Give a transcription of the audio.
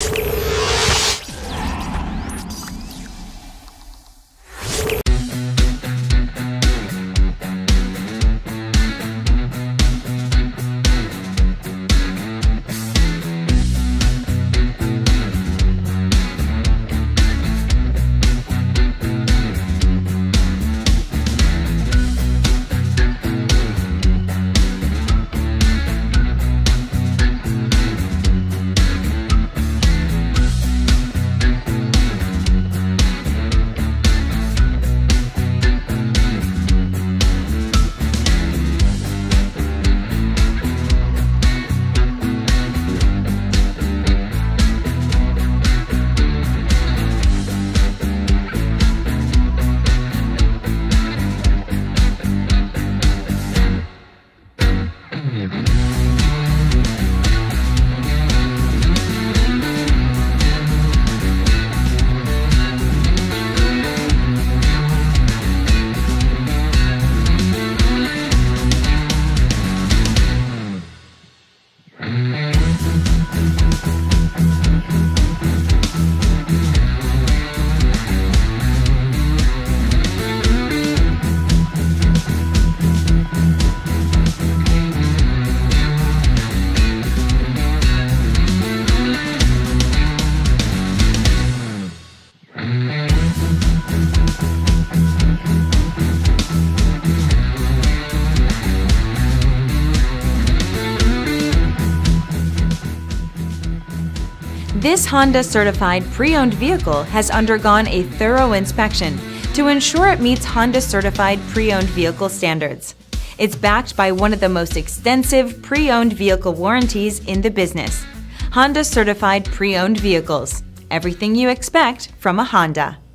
This Honda certified pre-owned vehicle has undergone a thorough inspection to ensure it meets Honda certified pre-owned vehicle standards. It's backed by one of the most extensive pre-owned vehicle warranties in the business. Honda certified pre-owned vehicles. Everything you expect from a Honda.